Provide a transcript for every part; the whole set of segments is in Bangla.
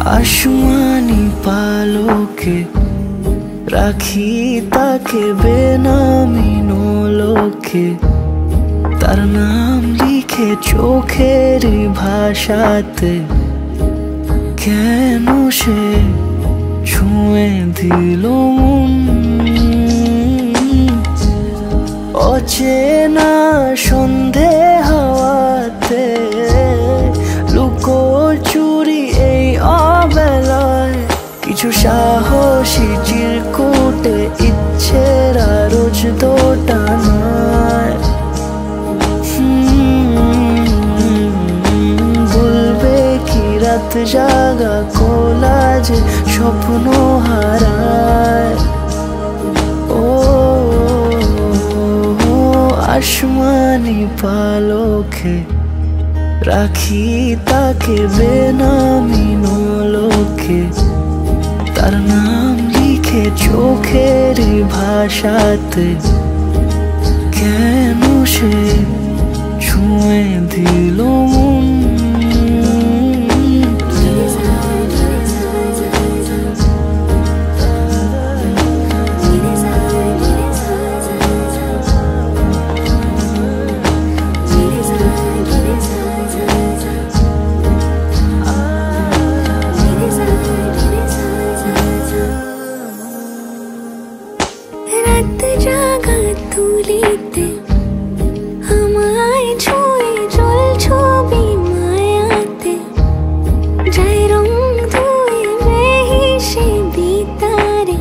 আসমানি পালকে রাখি তাকে বেনামি নোলকে, তার নাম লিখে চোখের ভাষাতে। কেন সে ছুঁয়ে দিল মন, অচেনা সন্ধে হাওয়াতে, লুকোচুরি এই অবেলায়। কিছু সাহসী চিরকুটে ইচ্ছের রোজ দোটানায়। বলবে কি রাত জাগা কোলাজে স্বপ্ন হারায়। ও আসমানি পালকে রাখি তাকে বেনামি নোলকে, তার নাম লিখে চোখের ভাষাতে। কেন সে ছুঁয়ে দিল মন, রাত জাগা তুলিতে আমায় ছুঁয়ে জল ছবি মায়াতে। যাই রং ধুয়ে বেহিসে বিতারে,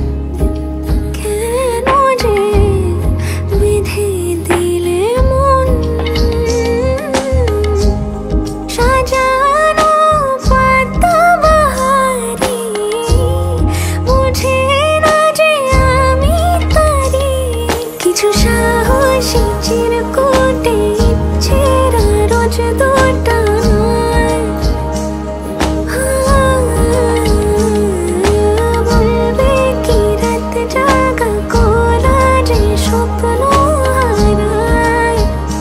কেন যে বিধে দিলে মন। সাজানো পাতা বাহারি বুঝে না যে আমি তারি। কিছু সাহসী চিরকুটে ইচ্ছেরা রোজ দোটানায়। বলবে কি রাত জাগা কোলাজে স্বপ্ন হারায়।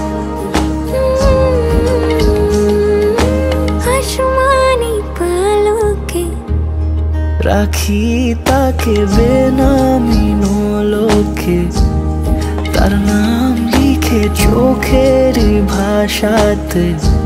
আসমানি পালকে রাখি তাকে বেনামি নোলকে, তার নাম লিখে চোখের ভাষাতে।